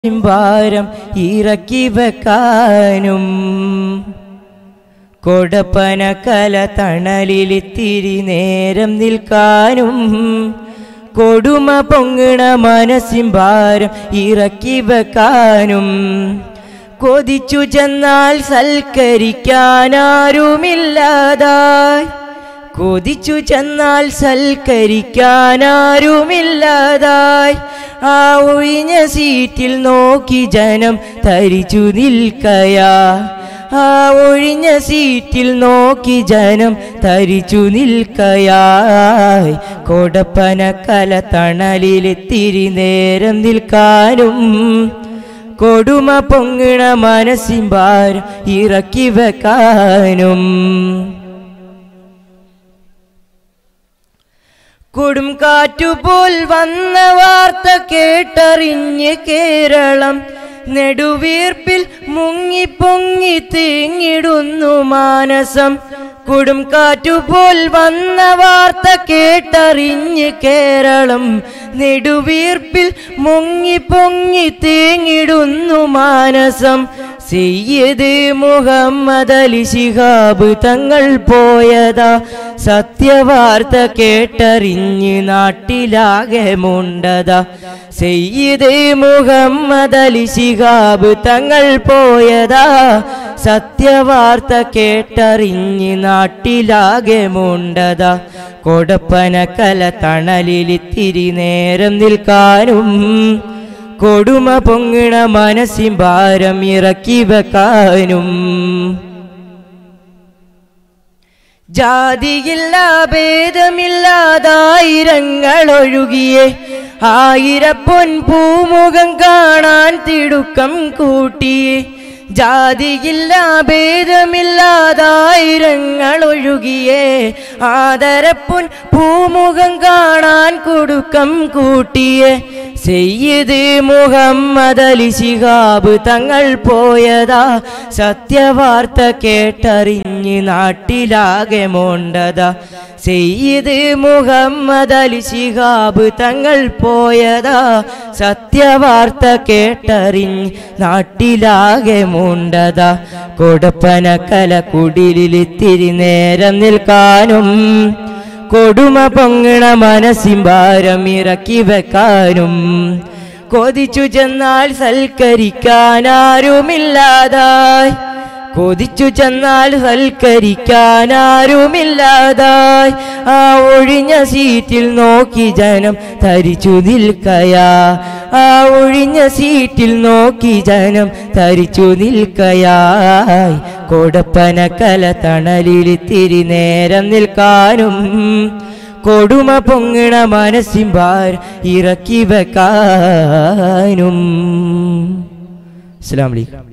ഭാരം ഇറക്കി വെക്കാനും കൊടപ്പനക്കല തണലിലിത്തിരി നേരം നിൽക്കാനും കൊടുമ പൊങ്ങണ മനസ്സിൻ ഭാരം ഇറക്കി വെക്കാനും കൊതിച്ചു ചെന്നാൽ സൽക്കരിക്കാനാരുമില്ലാതായി കൊതിച്ചു ചെന്നാൽ സൽക്കരിക്കാനാരുമില്ലാതായി ആ ഒഴിഞ്ഞ സീറ്റിൽ നോക്കി ജനം തരിച്ചു നിൽക്കയാ ആ ഒഴിഞ്ഞ സീറ്റിൽ നോക്കി ജനം തരിച്ചു നിൽക്കയായി കൊടപ്പനക്കല തണലിലിത്തിരി നേരം നിൽക്കാനും കൊടുമ പൊങ്ങണ മനസ്സിൻ ഭാരം ഇറക്കി വെക്കാനും കൊടുംകാറ്റുപോൽ വന്ന വാർത്ത കേട്ടറിഞ്ഞ് കേരളം നെടുവീർപ്പിൽ മുങ്ങിപ്പൊങ്ങി തേങ്ങിടുന്നു മാനസം കൊടുംകാറ്റുപോൽ വന്ന വാർത്ത കേട്ടറിഞ്ഞ് കേരളം നെടുവീർപ്പിൽ മുങ്ങിപ്പൊങ്ങി തേങ്ങിടുന്നു മാനസം സയ്യിദ് മുഹമ്മദ് അലി ശിഹാബ് തങ്ങൾ പോയതാ സത്യവാർത്ത കേട്ടറിഞ്ഞ് നാട്ടിലാകെ മുണ്ടതാ സയ്യിദ് മുഹമ്മദ് അലി ശിഹാബ് തങ്ങൾ പോയതാ സത്യവാർത്ത കേട്ടറിഞ്ഞ് നാട്ടിലാകെ മുണ്ടതാ കൊടപ്പനക്കല തണലിലിത്തിരി നേരം നിൽക്കാനും കൊടുമ പൊങ്ങണ മനസ്സിൻ ഭാരം ഇറക്കി വെക്കാനും ജാതിയില്ല ഭേദമില്ലാതായിരങ്ങൾ ഒഴുകിയേ ആയിരപ്പൊൻ പൂമുഖം കാണാൻ തിടുക്കം കൂട്ടിയേ ജാതിയില്ല ഭേദമില്ലാതായിരങ്ങൾ ഒഴുകിയേ ആദരപ്പൊൻ പൂമുഖം കാണാൻ കൊടുക്കം കൂട്ടിയേ സയ്യിദ് മുഹമ്മദ് അലി ശിഹാബ് തങ്ങൾ പോയതാ സത്യവാർത്ത കേട്ടറിഞ്ഞ് നാട്ടിലാകെ മോണ്ടതാ സയ്യിദ് മുഹമ്മദ് അലി ശിഹാബ് തങ്ങൾ പോയതാ സത്യവാർത്ത കേട്ടറിഞ്ഞ് നാട്ടിലാകെ മോണ്ടതാ കൊടപ്പനക്കല കുടിലിലിത്തിരി നേരം നിൽക്കാനും കൊടുമ പൊങ്ങണ മനസ്സിൻ ഭാരം ഇറക്കി വെക്കാനും കൊതിച്ചു ചെന്നാൽ സൽക്കരിക്കാനാരുമില്ലാതായി കൊതിച്ചു ചെന്നാൽ സൽക്കരിക്കാനാരുമില്ലാതായി ആ ഒഴിഞ്ഞ സീറ്റിൽ നോക്കി ജനം തരിച്ചു നിൽക്കയാ ആ ഒഴിഞ്ഞ സീറ്റിൽ നോക്കി ജനം തരിച്ചു നിൽക്കയായി കൊടപ്പനക്കല തണലിലിത്തിരി നേരം നിൽക്കാനും കൊടുമ പൊങ്ങണ മനസ്സിൻ ഭാരം ഇറക്കി വെക്കാനും. അസ്സലാമു അലൈക്കും.